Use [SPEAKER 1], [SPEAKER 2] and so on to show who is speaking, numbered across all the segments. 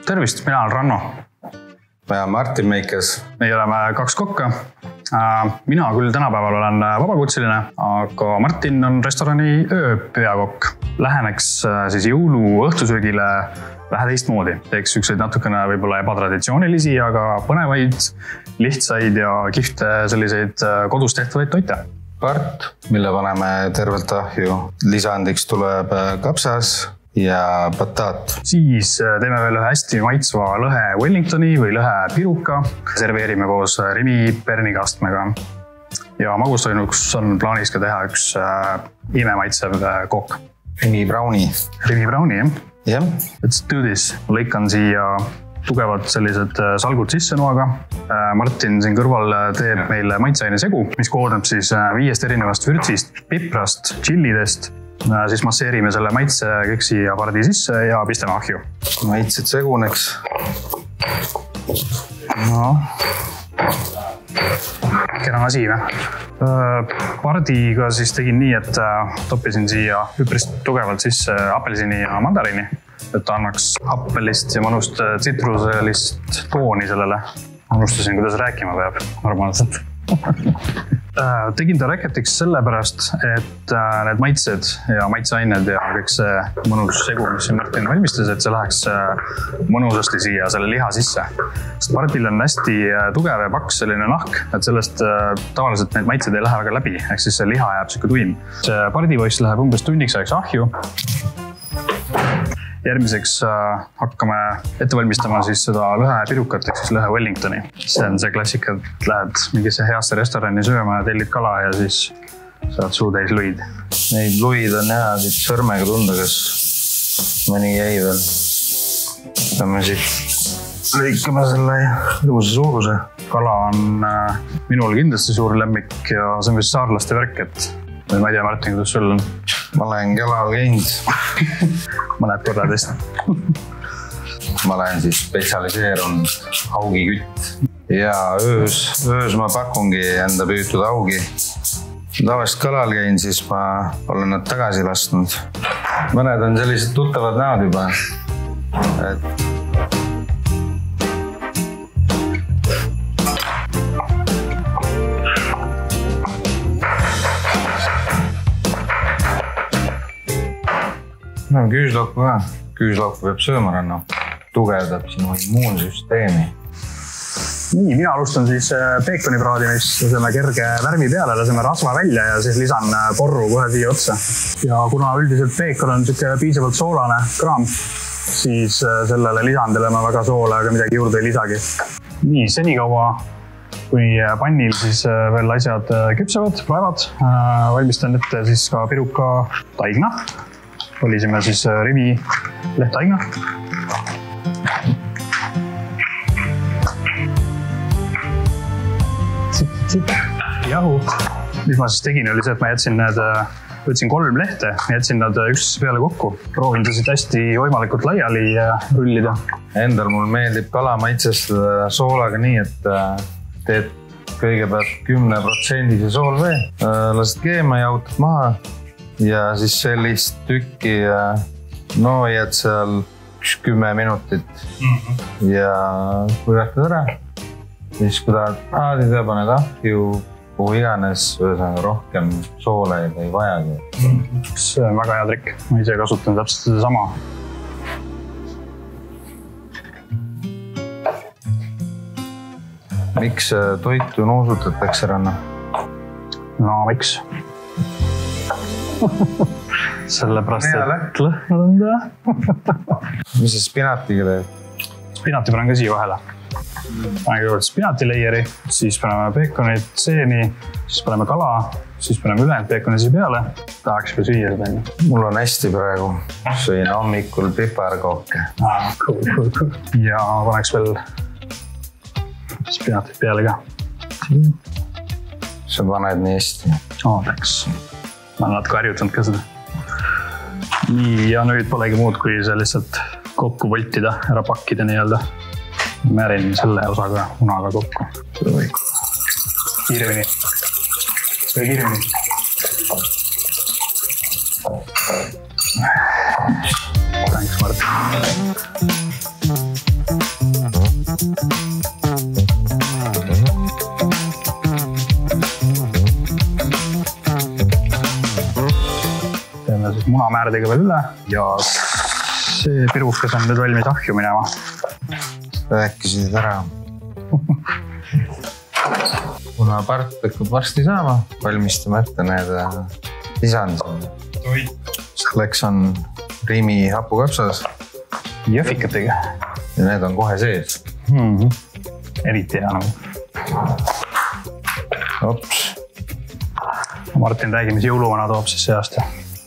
[SPEAKER 1] Tervist, mina olen Ranno.
[SPEAKER 2] Ja Martin Meikes.
[SPEAKER 1] Meie oleme 2 kokka. Mina küll tänapäeval olen vabakutseline, aga Martin on restorani ööpeakokk. Läheneks siis jõulu õhtusöögile vähe teistmoodi. Teeks ükseid natukene võib-olla ebatraditsioonilisi, aga põnevaid, lihtsaid ja kihvte selliseid kodus tehtavaid toite.
[SPEAKER 2] Part, mille paneme tervelt ahju. Lisandiks tuleb kapsas ja bataat.
[SPEAKER 1] Siis teeme veel ühe hästi maitsva lõhe Wellingtoni või lõhe piruka. Serveerime koos Rimi pernigastmega. Ja magustoinuks on plaanis ka teha üks imemaitsev kook.
[SPEAKER 2] Rimi Browni.
[SPEAKER 1] Rimi Browni, jah?
[SPEAKER 2] Jah.
[SPEAKER 1] Let's do this. Lõikan siia tugevad sellised salgud sisse noaga. Martin siin kõrval teeb meile maitseaine segu, mis koodneb siis 5 erinevast vürtsist, piprast, chillidest. Siis masseerime selle maitse keksi ja pardi sisse ja pistame ahju.
[SPEAKER 2] Maitsed seguneks.
[SPEAKER 1] No. Kena asi, või? Pardiga siis tegin nii, et toppisin siia üpris tugevalt sisse apelsini ja mandariini, et annaks happelist ja mõnust tsitruselist tooni sellele. Unustasin, kuidas rääkima peab normaalselt. Tegin ta reketiks sellepärast, et need maitsed ja maitseained ja kõik see mõnus segu, mis siin Martin valmistas, et see läheks mõnusasti siia selle liha sisse. Sest pardil on hästi tugev ja paks selline nahk, et sellest tavaliselt need maitsed ei lähe väga läbi, ehk siis see liha jääb siuke tuim. See pardivoiss läheb umbes tunniks ajaks ahju. Järgmiseks hakkame ette valmistama siis seda lõhe pirukat, ehk siis lõhe Wellingtoni. See on see klassika, et lähed mingisse heasse restorani sööma ja tellid kala ja siis saad suu täis luid.
[SPEAKER 2] Neid luid on hea siit sõrmega tunda, kas mõni jäi veel. Võtame siit lõikame selle ilusa suuruse. Kala on minul kindlasti suur lemmik ja see on vist saarlaste värk, et ma ei tea, Martin, kuidas sul on? Ma olen kalal käinud.
[SPEAKER 1] Mõned korradest.
[SPEAKER 2] Ma olen siis spetsialiseerunud haugikütt. Ja öös ma pakungi enda püütud haugi. Tavaliselt kalal käin, siis ma olen nad tagasi lasknud. Mõned on sellised tuttavad näod juba. No, küüslauku ka. Küüslauku peab sööma, Ranno. Tugevdab sinu immuunsüsteemi.
[SPEAKER 1] Nii, mina alustan siis peekoni praadimist. Laseme kerge värmi peale, laseme rasva välja ja siis lisan porru kohe siia otsa. Ja kuna üldiselt peekon on piisavalt soolane kraam, siis sellele lisandele ma väga soole, aga midagi juurde ei lisagi. Nii, senikaua kui pannil siis veel asjad küpsevad, praevad, valmistan ette siis ka piruka taigna. Valisime siis Rimi lehtaigna. Jahu. Mis ma siis tegin oli see, et ma võtsin 3 lehte, jätsin nad üks peale kokku. Proovin ta siit hästi võimalikult laiali rullida.
[SPEAKER 2] Endal mul meeldib kala maitsestada soolaga nii, et teed kõigepealt 10% soolvee. Lased keema, jautad maha. Ja siis sellist tükki nooiad seal 10 minutit ja kuivatad ära. Siis kui tahad praadida, paned ahju, kuhu iganes, rohkem soole ei vajagi.
[SPEAKER 1] See on väga hea trikk. Ma ise kasutan täpselt seda sama.
[SPEAKER 2] Miks toitu nuusutatakse, Ranno?
[SPEAKER 1] No, miks? Sellepärast, et lõhnad on ta.
[SPEAKER 2] Mis see spinatiga teeb?
[SPEAKER 1] Spinati panen ka siia vahele. Panen kõigepealt spinatileieri, siis paneme peekonit seeni, siis paneme kala, siis paneme ülejäänud peekoni siia peale. Tahaks ka süüa seda.
[SPEAKER 2] Mul on hästi praegu. Sõin hommikul piparkooke.
[SPEAKER 1] Cool. Ja paneks veel spinatit peale ka.
[SPEAKER 2] Sa paned nii hästi.
[SPEAKER 1] Läks. Ma olen natuke harjutanud ka seda. Nii, ja nüüd polegi muud, kui see lihtsalt kokku voltida, ära pakkida nii-öelda. Määrin selle osaga unaga kokku. Kiiremini. See kiiremini. Thanks, Martin. määrdiga veel üle ja see pirukas on nüüd valmis ahju minema.
[SPEAKER 2] Rääkisid ära. Kuna part pekkub varsti saama, valmistame ette need lisandid. Selleks on Rimi hapukapsas.
[SPEAKER 1] Jõhvikatega.
[SPEAKER 2] Ja need on kohe sees.
[SPEAKER 1] Eriti hea nagu.
[SPEAKER 2] Ops.
[SPEAKER 1] Martin räägi, mis jõuluvana toob siis see aasta.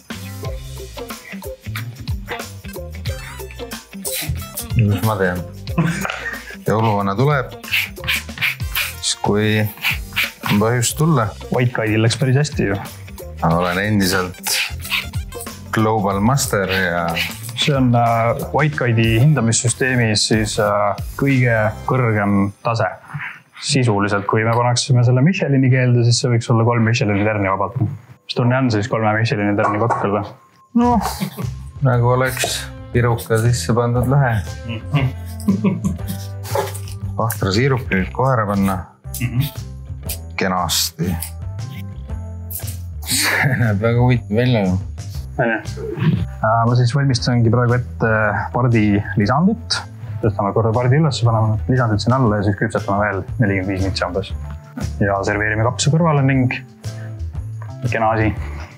[SPEAKER 2] Mis ma teen? Jõuluvana tuleb, siis kui on põhjust tulla.
[SPEAKER 1] White Guide'il läks päris hästi ju.
[SPEAKER 2] Ma olen endiselt Global Master ja...
[SPEAKER 1] See on White Guide'i hindamissüsteemis siis kõige kõrgem tase. Sisuliselt, kui me panaksime selle Michelini keelde, siis see võiks olla 3 Michelini tärni vabalt. Mis tunne on siis 3 Michelini tärni kokkel või?
[SPEAKER 2] No, nagu oleks piruka sisse pandud lähe. Vahtra siirupi nüüd kohe ära panna. Kenasti. See näeb väga huvitav välja.
[SPEAKER 1] Ma siis valmistangi praegu ette pardi lisandit. Tõstame korra pardi üles, paneme lisandid siin alla ja siis küpsetame veel 45 mitsi ambas. Ja serveerime kapsa kõrvale ning kena asi.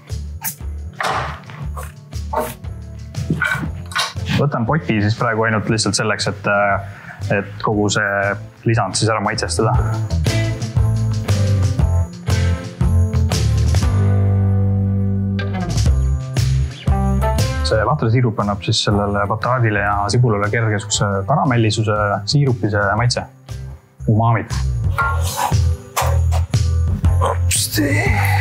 [SPEAKER 1] Võtan poti siis praegu ainult lihtsalt selleks, et kogu see lisand siis ära maitsestada. See vatrasiirup annab siis sellele bataadile ja sibulale kergesuse karamellisuse, siirupise maitse. Umamit.
[SPEAKER 2] Opsti.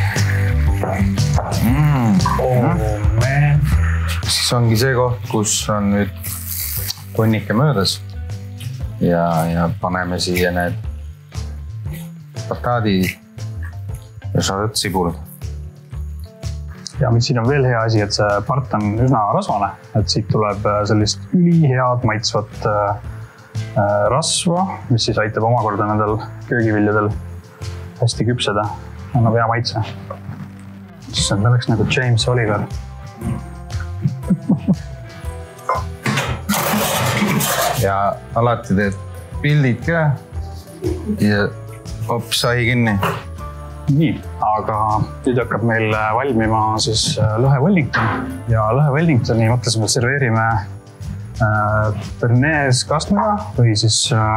[SPEAKER 2] Siis ongi see koht, kus on nüüd tonnike möödas. Ja paneme siia need bataadi ja saadet sibul. Ja mis siin on veel hea asi, et see part on üsna rasvane, et siit tuleb sellist ülihead maitsvat rasva, mis siis aitab omakorda nendel köögiviljadel hästi küpseda. Annab hea maitse. See oleks nagu James Oliver. Ja alati teed pildid ka ja hops, sai kinni.
[SPEAKER 1] Nii, aga nüüd hakkab meil valmima siis lõhe Wellington ja lõhe Wellingtoni mõtlesime, et serveerime Bernays kastmega või siis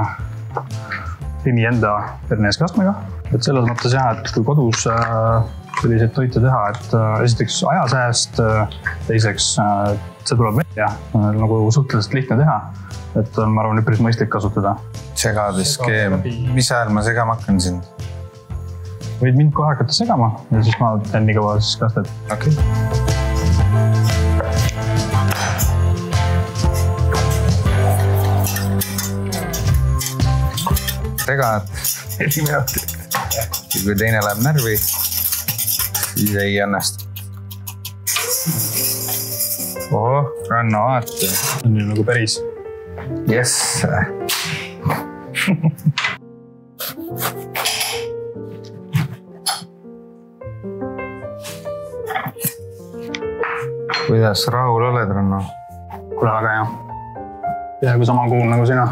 [SPEAKER 1] Rimi enda Bernays kastmega. Et selles mõttes jah, et kui kodus selliseid toite teha, et esiteks ajasääst, teiseks see tuleb välja, nagu suhteliselt lihtne teha, et on, ma arvan, üpris mõistlik kasutada.
[SPEAKER 2] Segadiskeem, mis ajal ma segama hakkan sind?
[SPEAKER 1] Võid mind kohe hakata segama ja siis ma teen nii kaua siis kastet.
[SPEAKER 2] Okay. Segad 4 minutit. Ja kui teine läheb närvi, siis ei õnnestu. Oho, ranna vaata.
[SPEAKER 1] On ju nagu päris.
[SPEAKER 2] Yes. Kuidas rahul oled, Ranno?
[SPEAKER 1] Kuule väga hea. Peaaegu sama kuul nagu sina.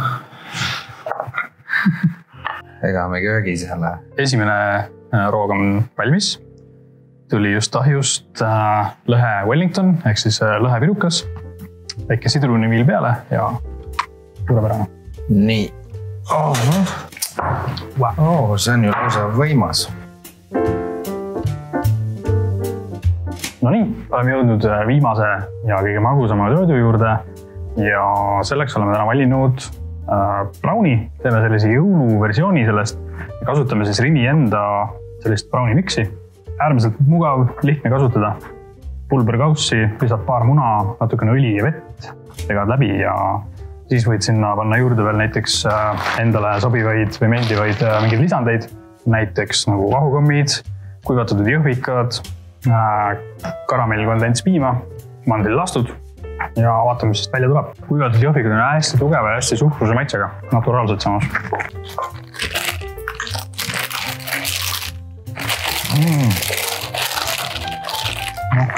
[SPEAKER 2] Ega me köögis jälle.
[SPEAKER 1] Esimene roog on valmis. Tuli just ahjust lõhe Wellington, ehk siis lõhe pirukas. Väike sidruniviil peale ja suurepärane.
[SPEAKER 2] Nii. See on ju lausa võimas.
[SPEAKER 1] No nii, oleme jõudnud viimase ja kõige magusama toidu juurde ja selleks oleme täna valinud brownie. Teeme sellise jõuluversiooni sellest ja kasutame siis Rimi enda sellist brownie mixi. Äärmiselt mugav, lihtne kasutada. Pulberkaussi, lisad paar muna, natukene õli ja vett, tegad läbi ja siis võid sinna panna juurde veel näiteks endale sobivaid või meeldivaid mingeid lisandeid. Näiteks nagu vahukommid, kuivatatud jõhvikad, karamellkondentspiima, mandrilastud ja vaatame, mis välja tuleb. Kuivatud jõhvikad on hästi tugeva ja hästi suhkruse maitsega, naturaalselt samas.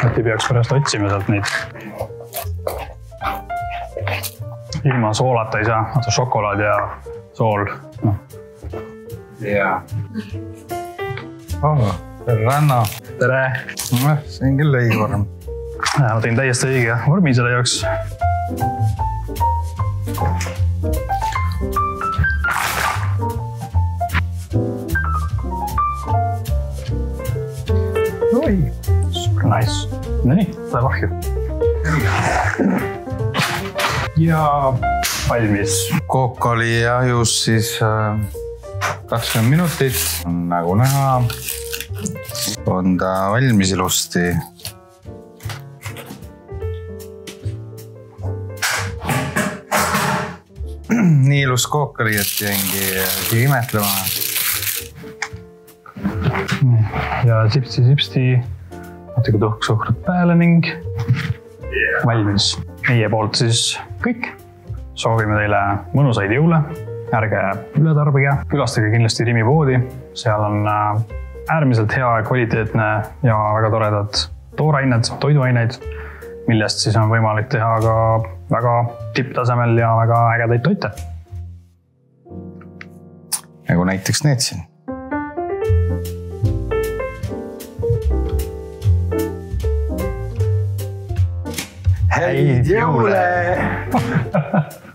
[SPEAKER 1] et ei peaks pärast otsima sealt neid. Ilma soolata ei saa, vaata šokolaad ja sool.
[SPEAKER 2] Jaa. Tere Ranno.
[SPEAKER 1] Tere!
[SPEAKER 2] See on küll õige vorm.
[SPEAKER 1] Ma tegin täiesti õige vormi selle jaoks. Oi, super nice. Nii, läheb ahju. Ja valmis.
[SPEAKER 2] Kook oli ahjus siis 20 minutit. Nagu näha, on ta valmis ilusti. Nii ilus kook oli, et jäingi imetlema.
[SPEAKER 1] Ja sipsti, natuke tuhksuhkrut pääle ning valmis. Meie poolt siis kõik. Soovime teile mõnusaid jõule. Ärge üle tarbige. Külastage kindlasti Rimi poodi. Seal on äärmiselt hea kvaliteetne ja väga toredad toorained, toiduaineid, millest siis on võimalik teha ka väga tipptasemel ja väga ägedaid toite.
[SPEAKER 2] Nagu näiteks need siin. Häid jõule!